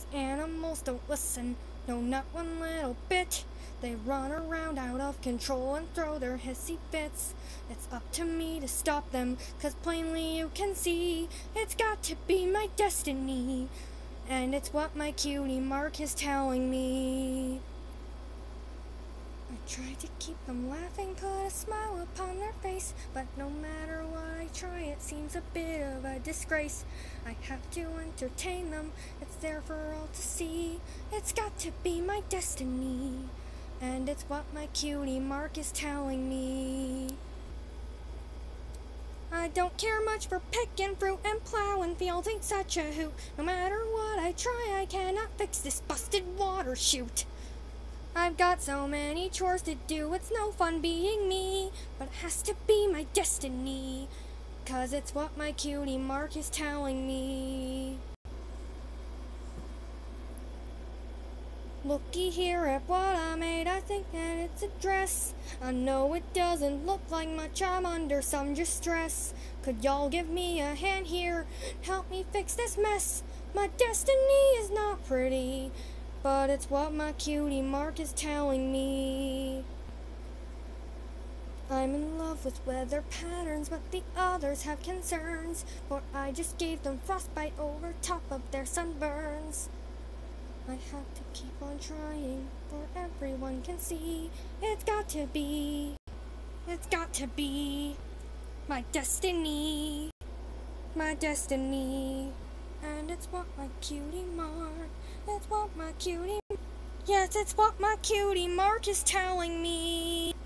animals don't listen, no, not one little bit. They run around out of control and throw their hissy fits. It's up to me to stop them, 'cause plainly you can see it's got to be my destiny. And it's what my cutie mark is telling me. I try to keep them laughing, put a smile upon their face, but no matter what I try, it seems a bit of a disgrace. I have to entertain them, it's there for all to see. It's got to be my destiny, and it's what my cutie mark is telling me. I don't care much for picking fruit, and plowing fields ain't such a hoot. No matter what I try, I cannot fix this busted water chute. I've got so many chores to do, it's no fun being me, but it has to be my destiny, 'cause it's what my cutie mark is telling me. Looky here at what I made, I think that it's a dress. I know it doesn't look like much, I'm under some distress. Could y'all give me a hand here, help me fix this mess? My destiny is not pretty, but it's what my cutie mark is telling me. I'm in love with weather patterns, but the others have concerns, for I just gave them frostbite over top of their sunburns. I have to keep on trying, for everyone can see it's got to be my destiny, and it's what my cutie mark, it's what my cutie mark is telling me.